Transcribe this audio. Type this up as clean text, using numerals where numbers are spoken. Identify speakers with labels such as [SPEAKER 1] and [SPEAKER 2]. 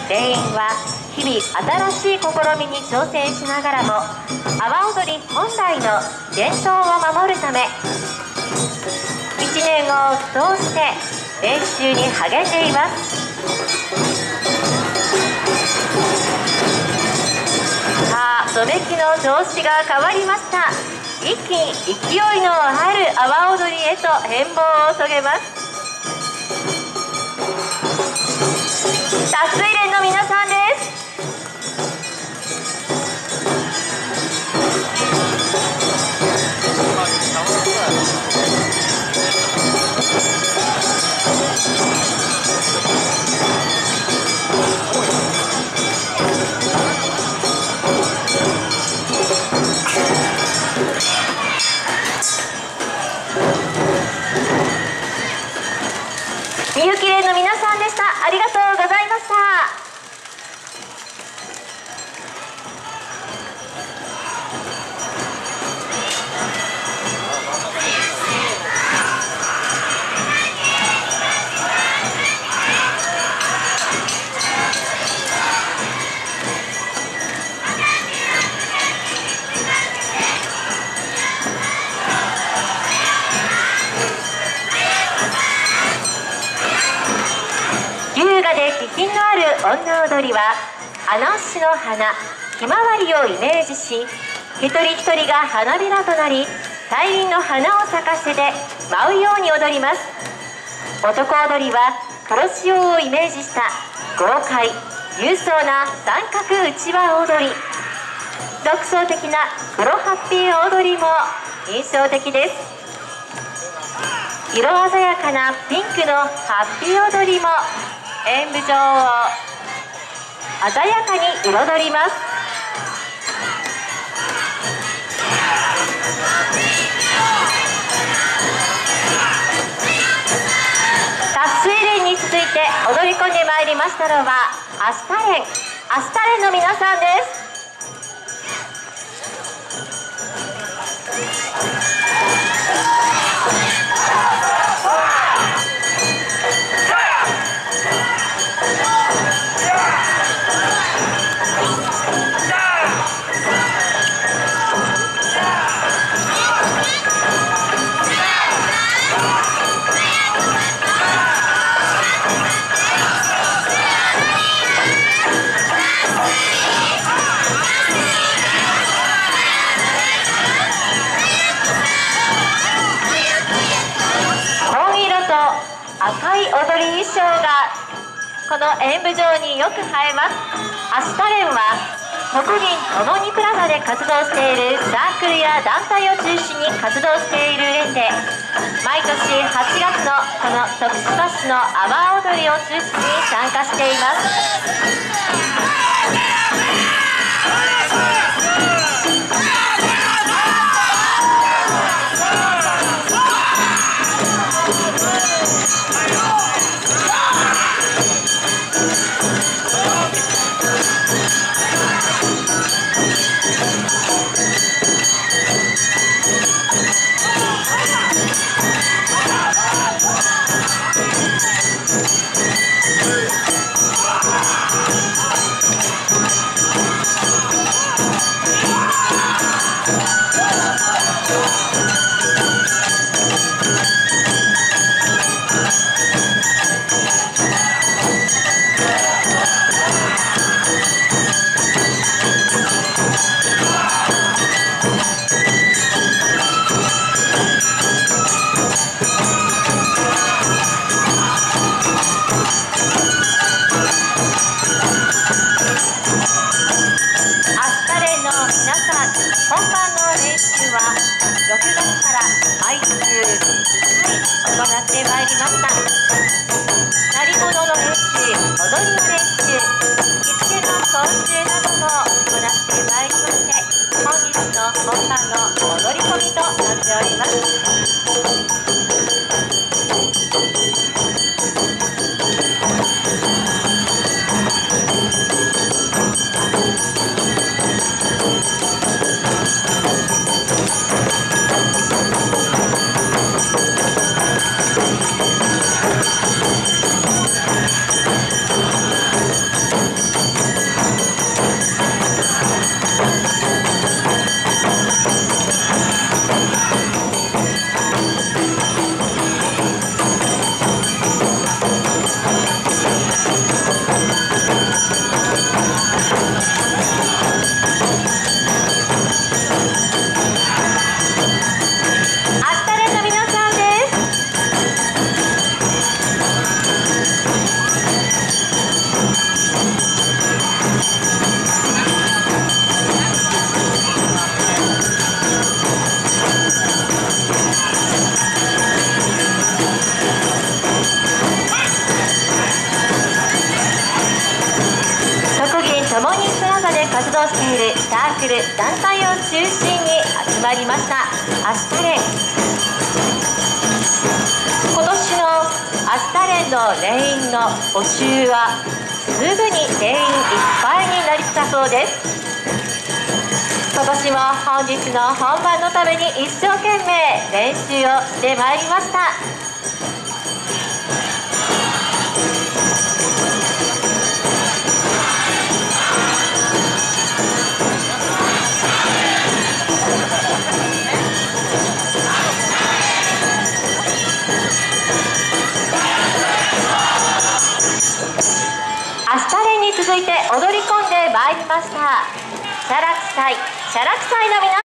[SPEAKER 1] 全員は日々新しい試みに挑戦しながらも阿波踊り本来の伝統を守るため1年を通して練習に励んでいます。さあ、染め機の調子が変わりました。一気に勢いのある阿波踊りへと変貌を遂げます。脱水連の皆さんです。みゆき連の皆さんでした。ありがとうございました。優雅で気品のある女踊りはアナンシの花ひまわりをイメージし、一人一人が花びらとなり大輪の花を咲かせて舞うように踊ります。男踊りは黒潮をイメージした豪快勇壮な三角うちわ踊り、独創的な黒ハッピー踊りも印象的です。色鮮やかなピンクのハッピー踊りも演舞場を鮮やかに彩ります。脱水連に続いて踊り込んでまいりましたのはアスタ連の皆さんです。赤い踊り衣装がこの演舞場によく映えます。アスタ連は国民ともにプラザで活動しているサークルや団体を中心に活動している連で、毎年8月のこの徳島市の阿波踊りを中心に参加しています。本番の練習は6月から毎週2回行ってまいりました。鳴り物の練習、踊りの練習、着付けの講習なども行ってまいりまして、本日の本番の踊り込みとなっております。 活動しているサークル団体を中心に集まりましたアスタレン。今年のアスタレンのレインの募集はすぐに定員いっぱいになりつつそうです。今年も本日の本番のために一生懸命練習をしてまいりました。アスタレンに続いて踊り込んでまいりました。写楽祭の皆さん